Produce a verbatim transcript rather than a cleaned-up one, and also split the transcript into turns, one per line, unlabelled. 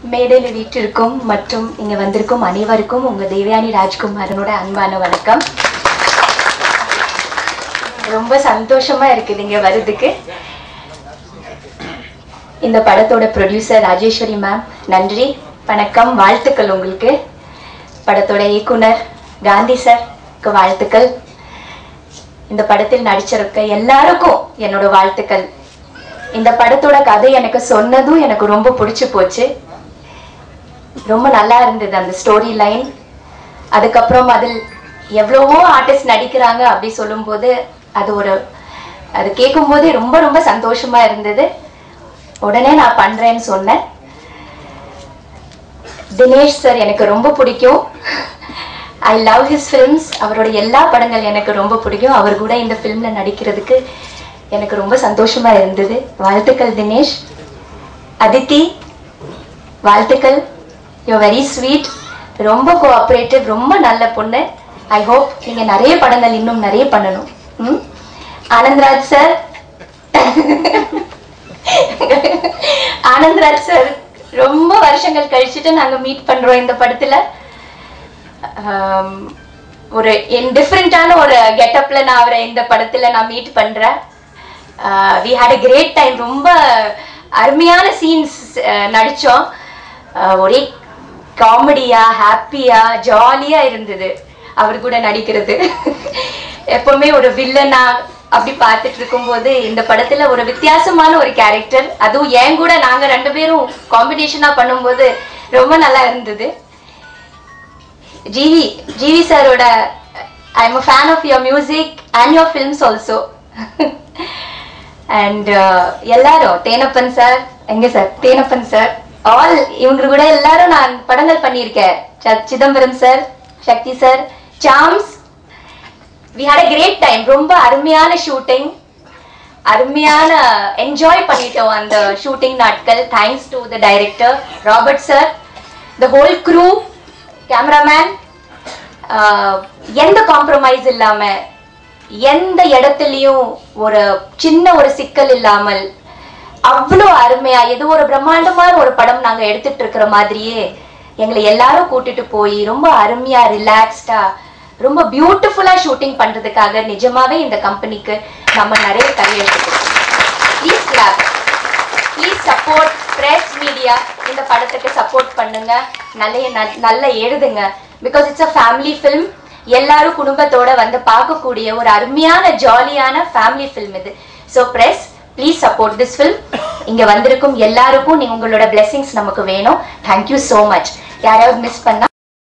மேடையில் வீட்டிற்கும் மற்றும் இங்க வந்திருக்கும் அனைவருக்கும் உங்க தேவயானி ராஜ்குமாரனோட அன்பான வணக்கம். ரொம்ப சந்தோஷமா இருக்குது இங்க வர்றதுக்கு. இந்த படத்தோட ப்ரொடியூசர் ராஜேஸ்வரி மேம், நன்றி, வணக்கம், வாழ்த்துக்கள் உங்களுக்கு. படத்தோட இயக்குனர் காந்தி சார்க்கு வாழ்த்துக்கள். இந்த படத்தில் நடிச்சிருக்க எல்லாருக்கும் என்னோட வாழ்த்துக்கள். இந்த படத்தோட கதை எனக்கு சொன்னதும் எனக்கு ரொம்ப பிடிச்சு போச்சு. ரொம்ப நல்லா இருந்தது அந்த ஸ்டோரி லைன். அதுக்கப்புறம் அதில் எவ்வளவோ ஆர்டிஸ்ட் நடிக்கிறாங்க அப்படி சொல்லும்போது அது ஒரு அது கேட்கும் போதே ரொம்ப ரொம்ப சந்தோஷமா இருந்தது. உடனே நான் பண்றேன்னு சொன்னேன். தினேஷ் சார் எனக்கு ரொம்ப பிடிக்கும். I love his films. அவரோட எல்லா படங்கள் எனக்கு ரொம்ப பிடிக்கும். அவர் கூட இந்த ஃபிலிம்ல நடிக்கிறதுக்கு எனக்கு ரொம்ப சந்தோஷமா இருந்தது. வாழ்த்துக்கள் தினேஷ். அதித்தி, வாழ்த்துக்கள். யூ வெரி ஸ்வீட், ரொம்ப கோஆப்ரேட்டிவ், ரொம்ப நல்ல பொண்ணு. ஐ ஹோப் நீங்க நிறைய படங்கள் இன்னும் நிறைய பண்ணணும். ம் ஆனந்த்ராஜ் சார், ஆனந்த்ராஜ் சார் ரொம்ப வருஷங்கள் கழிச்சுட்டு நாங்க மீட் பண்றோம் இந்த படத்துல. ஒரு டிஃப்ரெண்டான ஒரு கெட்டப்ல நான் அவரை இந்த படத்துல நான் மீட் பண்றேன். We had a great time. ரொம்ப அருமையான சீன்ஸ் நடிச்சோம். ஒரே காமெடியா, ஹாப்பியா, ஜாலியா இருந்தது அவர் கூட நடிக்கிறது. எப்பவுமே ஒரு வில்லனா அப்படி பார்த்துட்டு இருக்கும் போது இந்த படத்துல ஒரு வித்தியாசமான ஒரு கேரக்டர், அதுவும் என் கூட நாங்க ரெண்டு பேரும் காம்பினேஷனா பண்ணும்போது ரொம்ப நல்லா இருந்தது. ஜிவி ஜிவி சாரோட I am a fan of your music and your films also. And எல்லாரும், தேனப்பன் சார், எங்க சார் தேனப்பன் சார், ஆல் இவங்க கூட எல்லாரும் நான் படங்கள் பண்ணியிருக்கேன். Chidambaram sir, Sakthi sir, Chaams. we had a great time. ரொம்ப அருமையான ஷூட்டிங், அருமையான என்ஜாய் பண்ணிட்டோம் அந்த ஷூட்டிங் நாட்கள். Thanks to the director Robert sir, the whole crew, cameraman. எந்த காம்ப்ரமைஸ் இல்லாம, எந்த இடத்துலயும் ஒரு சின்ன ஒரு சிக்கல் இல்லாமல் அவ்வளோ அருமையா, ஏதோ ஒரு பிரம்மாண்டமான ஒரு படம் நாங்க எடுத்துட்டு இருக்கிற மாதிரியே எங்களை எல்லாரும் கூட்டிட்டு போய் ரொம்ப அருமையா ரிலாக்ஸ்டா ரொம்ப பியூட்டிஃபுல்லா ஷூட்டிங் பண்றதுக்காக நிஜமாவே இந்த கம்பெனிக்கு நம்ம நிறைய கையெழுத்துக்கணும். Please clap, please support press media. இந்த படத்துக்கு சப்போர்ட் பண்ணுங்க, நல்ல நல்ல எழுதுங்க. Because it's a family film. எல்லாரும் குடும்பத்தோட வந்து பார்க்கக்கூடிய ஒரு அருமையான ஜாலியான ஃபேமிலி ஃபிலிம் இது. So press, please support this film. இங்க வந்திருக்கும் எல்லாருக்கும் நீங்க உங்களோட பிளெஸிங்ஸ் நமக்கு வேணும். Thank you so much. யாராவது மிஸ் பண்ணா